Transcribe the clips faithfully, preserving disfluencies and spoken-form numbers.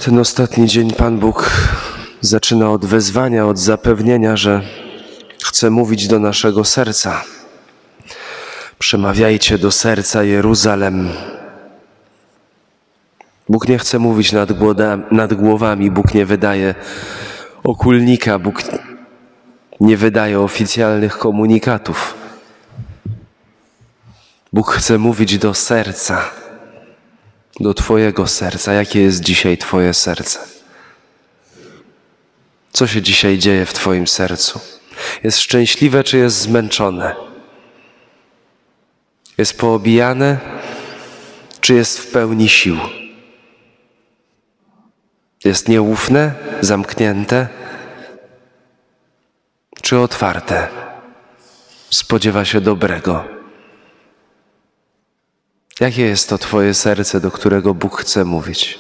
Ten ostatni dzień Pan Bóg zaczyna od wezwania, od zapewnienia, że chce mówić do naszego serca. Przemawiajcie do serca Jeruzalem. Bóg nie chce mówić nad, głoda, nad głowami, Bóg nie wydaje okulnika, Bóg nie wydaje oficjalnych komunikatów. Bóg chce mówić do serca, do Twojego serca. Jakie jest dzisiaj Twoje serce? Co się dzisiaj dzieje w Twoim sercu? Jest szczęśliwe, czy jest zmęczone? Jest poobijane, czy jest w pełni sił? Jest nieufne, zamknięte, czy otwarte? Spodziewa się dobrego. Jakie jest to Twoje serce, do którego Bóg chce mówić?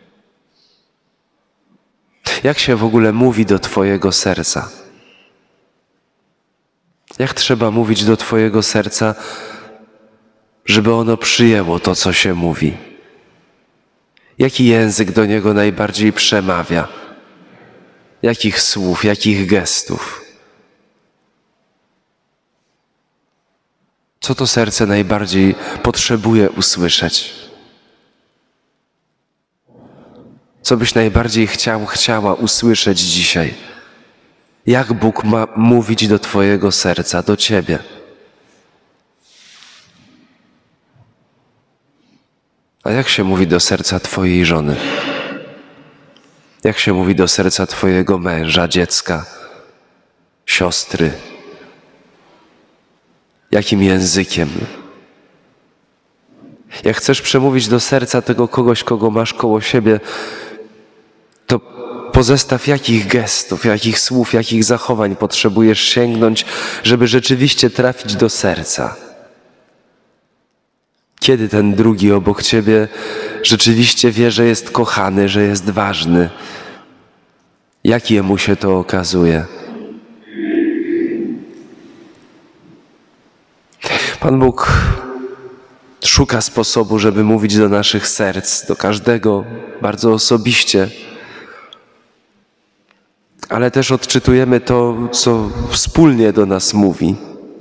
Jak się w ogóle mówi do Twojego serca? Jak trzeba mówić do Twojego serca, żeby ono przyjęło to, co się mówi? Jaki język do niego najbardziej przemawia? Jakich słów, jakich gestów? Co to serce najbardziej potrzebuje usłyszeć? Co byś najbardziej chciał, chciała usłyszeć dzisiaj? Jak Bóg ma mówić do Twojego serca, do Ciebie? A jak się mówi do serca Twojej żony? Jak się mówi do serca Twojego męża, dziecka, siostry? Jakim językiem? Jak chcesz przemówić do serca tego kogoś, kogo masz koło siebie, to pozestaw jakich gestów, jakich słów, jakich zachowań potrzebujesz sięgnąć, żeby rzeczywiście trafić do serca. Kiedy ten drugi obok Ciebie rzeczywiście wie, że jest kochany, że jest ważny? Jak jemu się to okazuje? Pan Bóg szuka sposobu, żeby mówić do naszych serc, do każdego bardzo osobiście, ale też odczytujemy to, co wspólnie do nas mówi.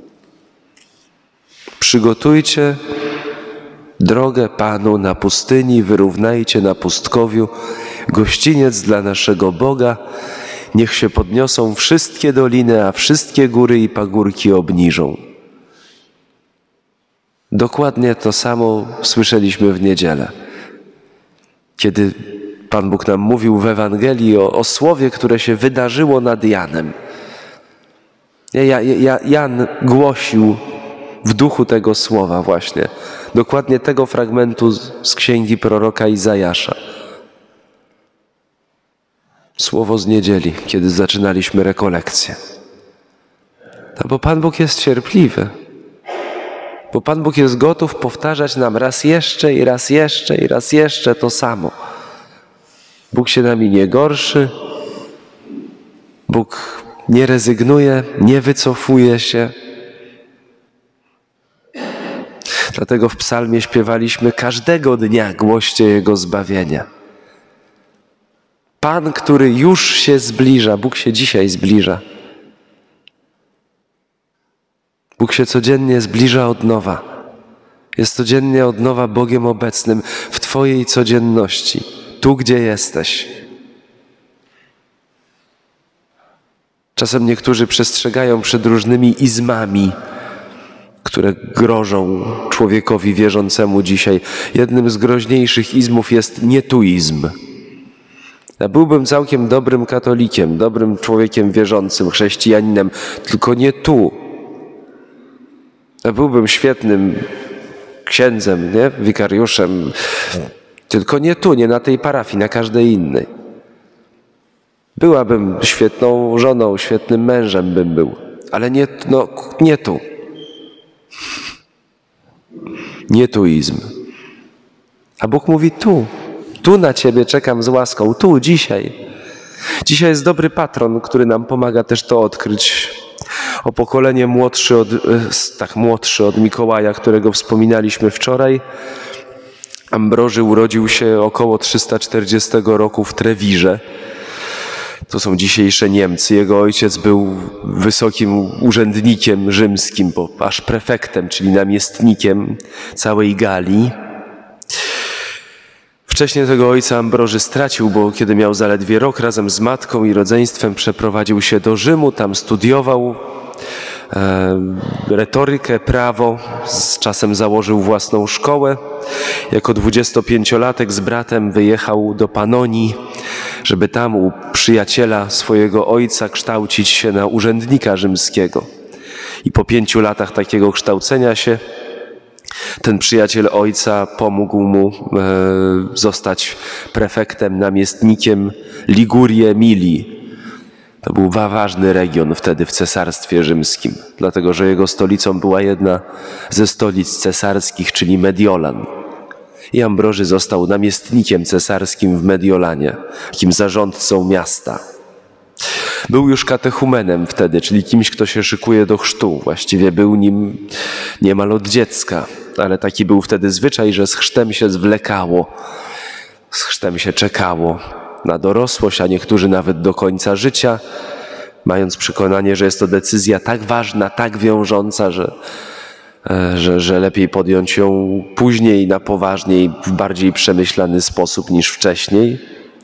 Przygotujcie drogę Panu na pustyni, wyrównajcie na pustkowiu gościniec dla naszego Boga. Niech się podniosą wszystkie doliny, a wszystkie góry i pagórki obniżą. Dokładnie to samo słyszeliśmy w niedzielę, kiedy Pan Bóg nam mówił w Ewangelii o, o słowie, które się wydarzyło nad Janem. Ja, ja, Jan głosił w duchu tego słowa właśnie, dokładnie tego fragmentu z, z księgi proroka Izajasza. Słowo z niedzieli, kiedy zaczynaliśmy rekolekcję. No bo Pan Bóg jest cierpliwy. Bo Pan Bóg jest gotów powtarzać nam raz jeszcze i raz jeszcze i raz jeszcze to samo. Bóg się nami nie gorszy. Bóg nie rezygnuje, nie wycofuje się. Dlatego w psalmie śpiewaliśmy: każdego dnia głoście Jego zbawienia. Pan, który już się zbliża, Bóg się dzisiaj zbliża. Bóg się codziennie zbliża od nowa. Jest codziennie od nowa Bogiem obecnym w Twojej codzienności, tu gdzie jesteś. Czasem niektórzy przestrzegają przed różnymi izmami, które grożą człowiekowi wierzącemu dzisiaj. Jednym z groźniejszych izmów jest nietuizm. Ja byłbym całkiem dobrym katolikiem, dobrym człowiekiem wierzącym, chrześcijaninem, tylko nie tu. Ja byłbym świetnym księdzem, nie? Wikariuszem, tylko nie tu, nie na tej parafii, na każdej innej. Byłabym świetną żoną, świetnym mężem bym był, ale nie, no, nie tu. Nie tuizm. A Bóg mówi tu. Tu na Ciebie czekam z łaską, tu, dzisiaj. Dzisiaj jest dobry patron, który nam pomaga też to odkryć. O pokolenie młodszy od, tak młodszy od Mikołaja, którego wspominaliśmy wczoraj. Ambroży urodził się około trzysta czterdziestego roku w Trewirze. To są dzisiejsze Niemcy. Jego ojciec był wysokim urzędnikiem rzymskim, bo aż prefektem, czyli namiestnikiem całej Galii. Wcześniej tego ojca Ambroży stracił, bo kiedy miał zaledwie rok, razem z matką i rodzeństwem przeprowadził się do Rzymu, tam studiował e, retorykę, prawo, z czasem założył własną szkołę. Jako dwudziestopięciolatek z bratem wyjechał do Panonii, żeby tam u przyjaciela swojego ojca kształcić się na urzędnika rzymskiego. I po pięciu latach takiego kształcenia się ten przyjaciel ojca pomógł mu e, zostać prefektem, namiestnikiem Ligurii Emilii. To był ważny region wtedy w Cesarstwie Rzymskim, dlatego że jego stolicą była jedna ze stolic cesarskich, czyli Mediolan. I Ambroży został namiestnikiem cesarskim w Mediolanie, takim zarządcą miasta. Był już katechumenem wtedy, czyli kimś, kto się szykuje do chrztu. Właściwie był nim niemal od dziecka, ale taki był wtedy zwyczaj, że z chrztem się zwlekało, z chrztem się czekało na dorosłość, a niektórzy nawet do końca życia, mając przekonanie, że jest to decyzja tak ważna, tak wiążąca, że, że, że lepiej podjąć ją później, na poważniej, w bardziej przemyślany sposób niż wcześniej.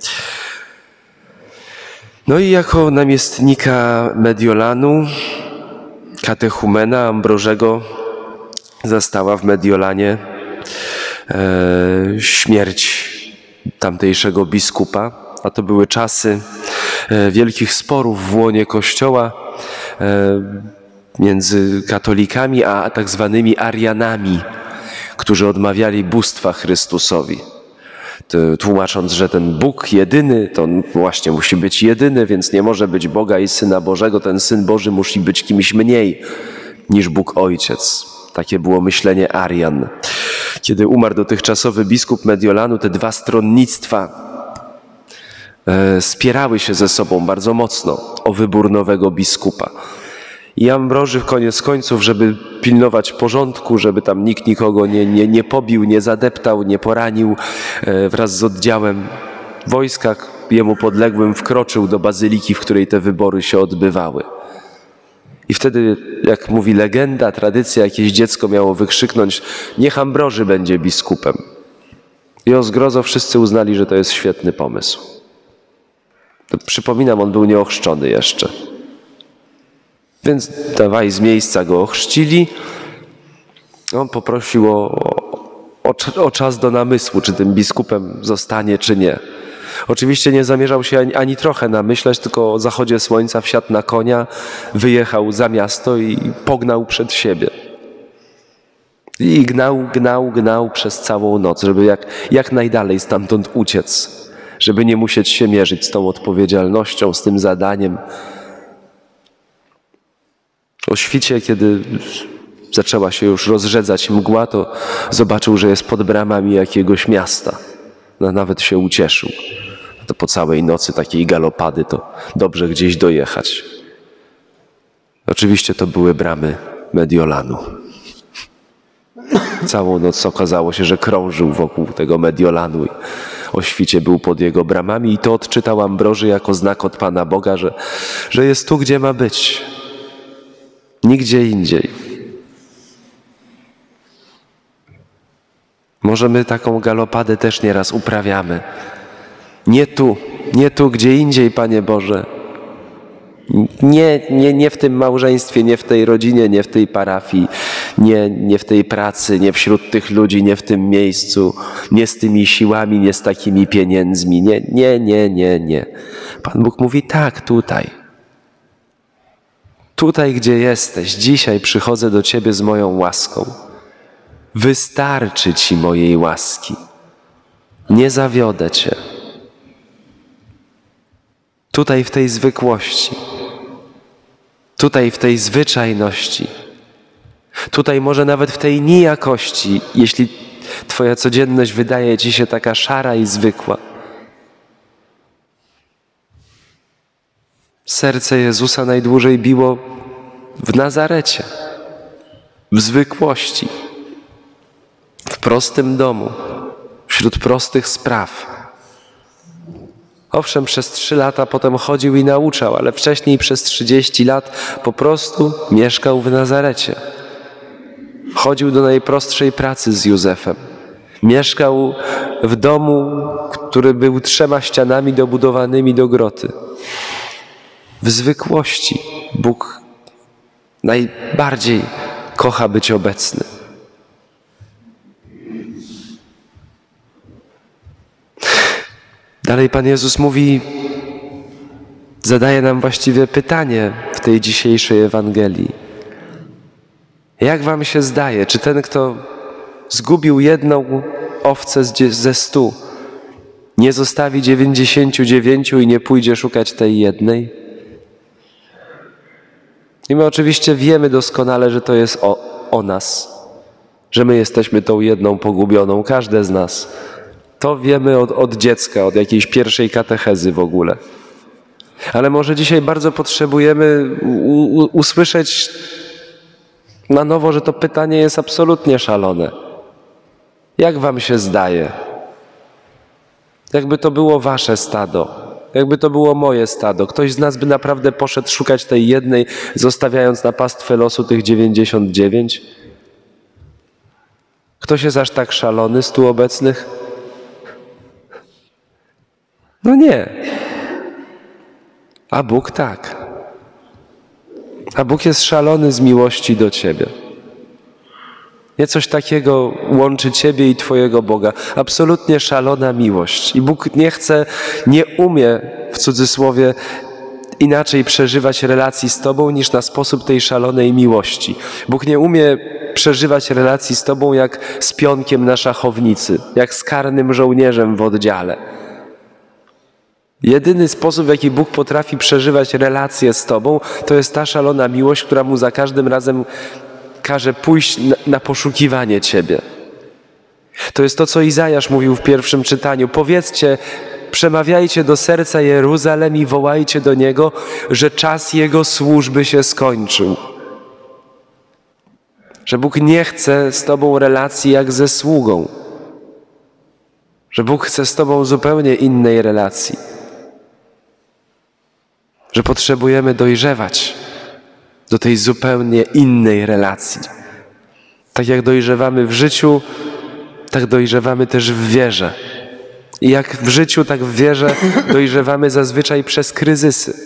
No i jako namiestnika Mediolanu, katechumena Ambrożego zastała w Mediolanie e, śmierć tamtejszego biskupa, a to były czasy e, wielkich sporów w łonie Kościoła e, między katolikami a tak zwanymi Arianami, którzy odmawiali bóstwa Chrystusowi. Tłumacząc, że ten Bóg jedyny, to on właśnie musi być jedyny, więc nie może być Boga i Syna Bożego. Ten Syn Boży musi być kimś mniej niż Bóg Ojciec. Takie było myślenie Arian. Kiedy umarł dotychczasowy biskup Mediolanu, te dwa stronnictwa e, spierały się ze sobą bardzo mocno o wybór nowego biskupa. I Ambroży koniec końców, żeby pilnować porządku, żeby tam nikt nikogo nie, nie, nie pobił, nie zadeptał, nie poranił, e, wraz z oddziałem wojska jemu podległym wkroczył do bazyliki, w której te wybory się odbywały. I wtedy, jak mówi legenda, tradycja, jakieś dziecko miało wykrzyknąć: niech Ambroży będzie biskupem. I o zgrozo wszyscy uznali, że to jest świetny pomysł. To, przypominam, on był nieochrzczony jeszcze. Więc dawaj, z miejsca go ochrzcili. On poprosił o, o, o czas do namysłu, czy tym biskupem zostanie, czy nie. Oczywiście nie zamierzał się ani, ani trochę namyślać, tylko o zachodzie słońca wsiadł na konia, wyjechał za miasto i pognał przed siebie. I gnał, gnał, gnał przez całą noc, żeby jak, jak najdalej stamtąd uciec, żeby nie musieć się mierzyć z tą odpowiedzialnością, z tym zadaniem. O świcie, kiedy zaczęła się już rozrzedzać mgła, to zobaczył, że jest pod bramami jakiegoś miasta. No, nawet się ucieszył. To po całej nocy takiej galopady to dobrze gdzieś dojechać. Oczywiście to były bramy Mediolanu. Całą noc okazało się, że krążył wokół tego Mediolanu i o świcie był pod jego bramami i to odczytał Ambroży jako znak od Pana Boga, że, że jest tu, gdzie ma być. Nigdzie indziej. Może my taką galopadę też nieraz uprawiamy. Nie tu, nie tu, gdzie indziej, Panie Boże. Nie, nie, nie w tym małżeństwie, nie w tej rodzinie, nie w tej parafii, nie, nie w tej pracy, nie wśród tych ludzi, nie w tym miejscu, nie z tymi siłami, nie z takimi pieniędzmi. Nie, nie, nie, nie, nie. Pan Bóg mówi: tak, tutaj. Tutaj, gdzie jesteś, dzisiaj przychodzę do Ciebie z moją łaską. Wystarczy Ci mojej łaski. Nie zawiodę Cię. Tutaj w tej zwykłości. Tutaj w tej zwyczajności. Tutaj może nawet w tej nijakości, jeśli Twoja codzienność wydaje Ci się taka szara i zwykła. Serce Jezusa najdłużej biło w Nazarecie, w zwykłości, w prostym domu, wśród prostych spraw. Owszem, przez trzy lata potem chodził i nauczał, ale wcześniej przez trzydzieści lat po prostu mieszkał w Nazarecie. Chodził do najprostszej pracy z Józefem. Mieszkał w domu, który był trzema ścianami dobudowanymi do groty. W zwykłości Bóg najbardziej kocha być obecny. Dalej Pan Jezus mówi, zadaje nam właściwie pytanie w tej dzisiejszej Ewangelii. Jak wam się zdaje, czy ten, kto zgubił jedną owcę ze stu, nie zostawi dziewięćdziesięciu dziewięciu i nie pójdzie szukać tej jednej? I my oczywiście wiemy doskonale, że to jest o, o nas, że my jesteśmy tą jedną pogubioną, każde z nas. To wiemy od, od dziecka, od jakiejś pierwszej katechezy w ogóle. Ale może dzisiaj bardzo potrzebujemy u, u, usłyszeć na nowo, że to pytanie jest absolutnie szalone. Jak wam się zdaje? Jakby to było wasze stado, jakby to było moje stado. Ktoś z nas by naprawdę poszedł szukać tej jednej, zostawiając na pastwę losu tych dziewięćdziesiąt dziewięć? Ktoś jest aż tak szalony z tu obecnych? No nie. A Bóg tak. A Bóg jest szalony z miłości do ciebie. Nie coś takiego łączy ciebie i twojego Boga. Absolutnie szalona miłość. I Bóg nie chce, nie umie, w cudzysłowie, inaczej przeżywać relacji z tobą niż na sposób tej szalonej miłości. Bóg nie umie przeżywać relacji z tobą jak z pionkiem na szachownicy, jak z karnym żołnierzem w oddziale. Jedyny sposób, w jaki Bóg potrafi przeżywać relacje z tobą, to jest ta szalona miłość, która mu za każdym razem każe pójść na, na poszukiwanie ciebie. To jest to, co Izajasz mówił w pierwszym czytaniu. Powiedzcie, przemawiajcie do serca Jeruzalem i wołajcie do niego, że czas jego służby się skończył. Że Bóg nie chce z tobą relacji jak ze sługą. Że Bóg chce z tobą zupełnie innej relacji. Że potrzebujemy dojrzewać do tej zupełnie innej relacji. Tak jak dojrzewamy w życiu, tak dojrzewamy też w wierze. I jak w życiu, tak w wierze dojrzewamy zazwyczaj przez kryzysy.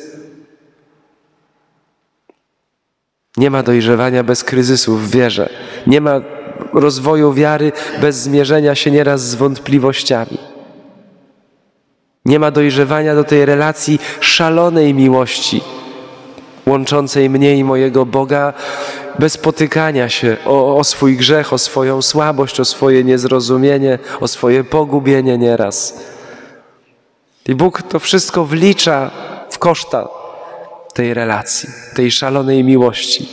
Nie ma dojrzewania bez kryzysu w wierze. Nie ma rozwoju wiary bez zmierzenia się nieraz z wątpliwościami. Nie ma dojrzewania do tej relacji szalonej miłości, łączącej mnie i mojego Boga, bez potykania się o, o swój grzech, o swoją słabość, o swoje niezrozumienie, o swoje pogubienie nieraz. I Bóg to wszystko wlicza w koszta tej relacji, tej szalonej miłości.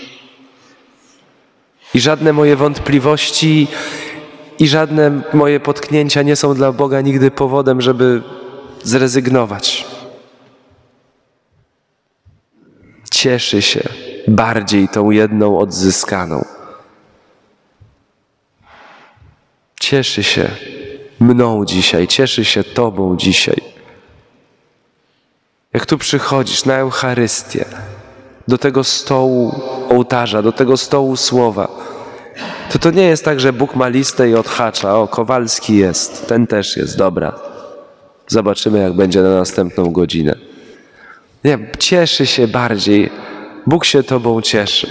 I żadne moje wątpliwości i żadne moje potknięcia nie są dla Boga nigdy powodem, żeby zrezygnować. Cieszy się bardziej tą jedną odzyskaną. Cieszy się mną dzisiaj, cieszy się tobą dzisiaj. Jak tu przychodzisz na Eucharystię, do tego stołu ołtarza, do tego stołu słowa, to to nie jest tak, że Bóg ma listę i odhacza. O, Kowalski jest, ten też jest, dobra. Zobaczymy, jak będzie na następną godzinę. Nie, cieszy się bardziej. Bóg się tobą cieszy.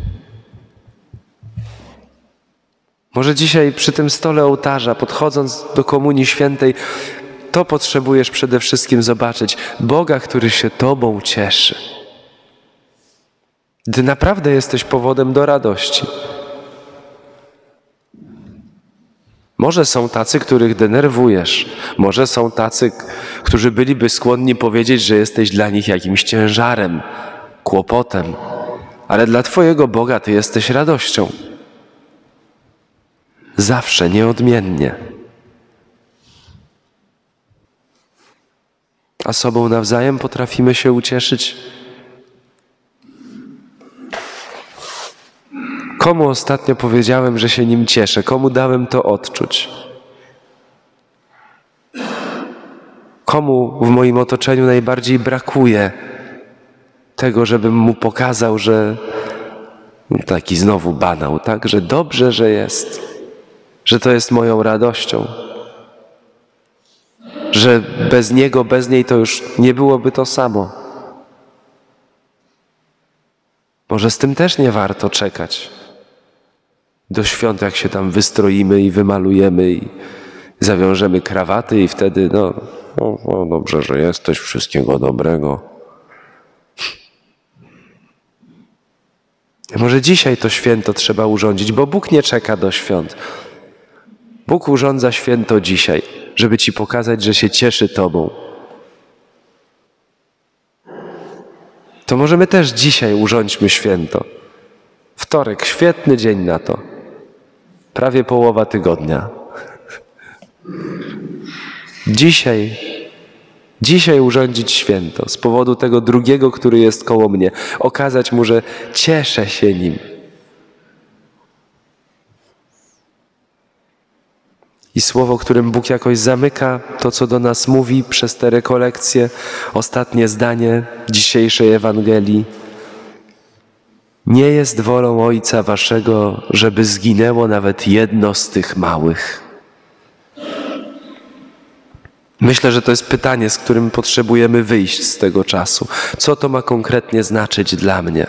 Może dzisiaj przy tym stole ołtarza, podchodząc do Komunii Świętej, to potrzebujesz przede wszystkim zobaczyć. Boga, który się tobą cieszy. Ty naprawdę jesteś powodem do radości. Może są tacy, których denerwujesz. Może są tacy, którzy byliby skłonni powiedzieć, że jesteś dla nich jakimś ciężarem, kłopotem. Ale dla twojego Boga ty jesteś radością. Zawsze, nieodmiennie. A sobą nawzajem potrafimy się ucieszyć. Komu ostatnio powiedziałem, że się nim cieszę? Komu dałem to odczuć? Komu w moim otoczeniu najbardziej brakuje tego, żebym mu pokazał, że taki znowu banał, tak? Że dobrze, że jest, że to jest moją radością, że bez niego, bez niej to już nie byłoby to samo. Może z tym też nie warto czekać do świąt, jak się tam wystroimy i wymalujemy i zawiążemy krawaty i wtedy no, no, no dobrze, że jesteś, wszystkiego dobrego. Może dzisiaj to święto trzeba urządzić, bo Bóg nie czeka do świąt. Bóg urządza święto dzisiaj, żeby ci pokazać, że się cieszy tobą. To możemy też dzisiaj urządźmy święto. Wtorek, świetny dzień na to. Prawie połowa tygodnia. Dzisiaj, dzisiaj urządzić święto z powodu tego drugiego, który jest koło mnie. Okazać mu, że cieszę się nim. I słowo, którym Bóg jakoś zamyka to, co do nas mówi przez te rekolekcje, ostatnie zdanie dzisiejszej Ewangelii. Nie jest wolą Ojca Waszego, żeby zginęło nawet jedno z tych małych. Myślę, że to jest pytanie, z którym potrzebujemy wyjść z tego czasu. Co to ma konkretnie znaczyć dla mnie?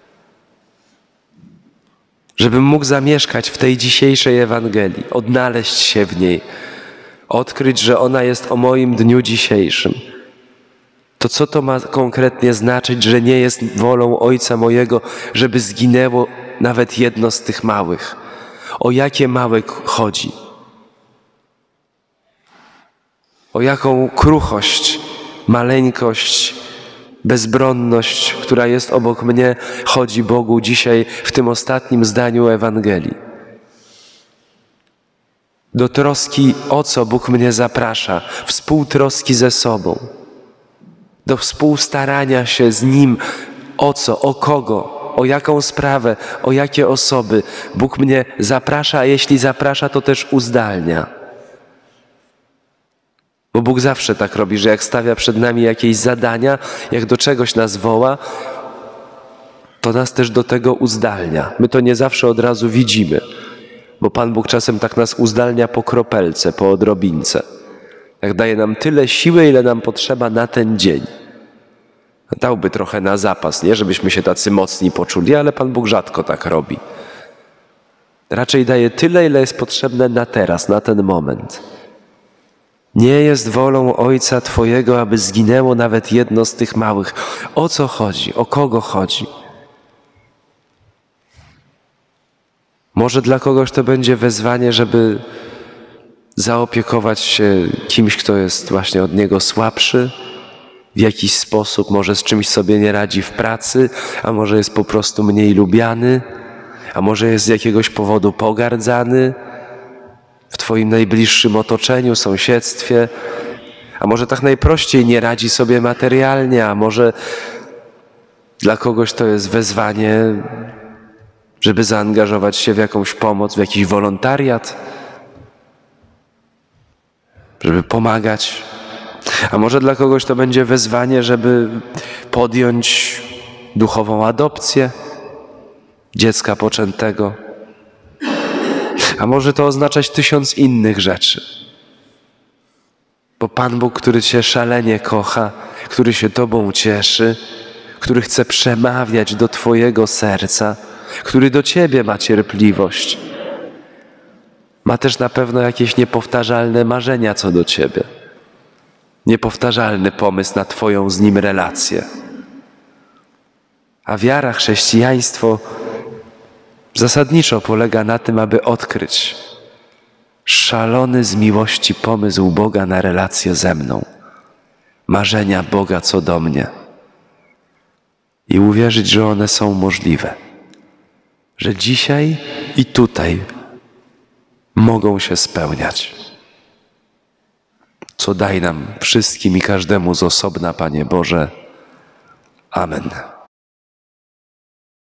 Żebym mógł zamieszkać w tej dzisiejszej Ewangelii, odnaleźć się w niej, odkryć, że ona jest o moim dniu dzisiejszym. To co to ma konkretnie znaczyć, że nie jest wolą Ojca mojego, żeby zginęło nawet jedno z tych małych? O jakie małe chodzi? O jaką kruchość, maleńkość, bezbronność, która jest obok mnie, chodzi Bogu dzisiaj w tym ostatnim zdaniu Ewangelii. Do troski, o co Bóg mnie zaprasza, współtroski ze sobą, do współstarania się z Nim, o co, o kogo, o jaką sprawę, o jakie osoby Bóg mnie zaprasza, a jeśli zaprasza, to też uzdalnia. Bo Bóg zawsze tak robi, że jak stawia przed nami jakieś zadania, jak do czegoś nas woła, to nas też do tego uzdalnia. My to nie zawsze od razu widzimy, bo Pan Bóg czasem tak nas uzdalnia po kropelce, po odrobince. Jak daje nam tyle siły, ile nam potrzeba na ten dzień. Dałby trochę na zapas, nie? Żebyśmy się tacy mocni poczuli, ale Pan Bóg rzadko tak robi. Raczej daje tyle, ile jest potrzebne na teraz, na ten moment. Nie jest wolą Ojca Twojego, aby zginęło nawet jedno z tych małych. O co chodzi? O kogo chodzi? Może dla kogoś to będzie wezwanie, żeby zaopiekować się kimś, kto jest właśnie od niego słabszy, w jakiś sposób, może z czymś sobie nie radzi w pracy, a może jest po prostu mniej lubiany, a może jest z jakiegoś powodu pogardzany w Twoim najbliższym otoczeniu, sąsiedztwie, a może tak najprościej nie radzi sobie materialnie, a może dla kogoś to jest wezwanie, żeby zaangażować się w jakąś pomoc, w jakiś wolontariat, żeby pomagać. A może dla kogoś to będzie wezwanie, żeby podjąć duchową adopcję dziecka poczętego. A może to oznaczać tysiąc innych rzeczy. Bo Pan Bóg, który Cię szalenie kocha, który się Tobą cieszy, który chce przemawiać do Twojego serca, który do Ciebie ma cierpliwość, ma też na pewno jakieś niepowtarzalne marzenia co do Ciebie. Niepowtarzalny pomysł na Twoją z Nim relację. A wiara, chrześcijaństwo zasadniczo polega na tym, aby odkryć szalony z miłości pomysł Boga na relację ze mną, marzenia Boga co do mnie i uwierzyć, że one są możliwe, że dzisiaj i tutaj mogą się spełniać. Co daj nam wszystkim i każdemu z osobna, Panie Boże. Amen.